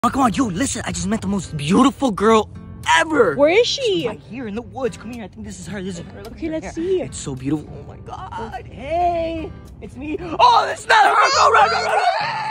Oh, come on, yo, listen. I just met the most beautiful girl ever. Where is she? She's right here in the woods. Come here. I think this is her. This is her. Look Okay, let's hair. see. It's so beautiful. Oh my god. Hey, it's me. Oh, it's not her. Go run, run, run, run.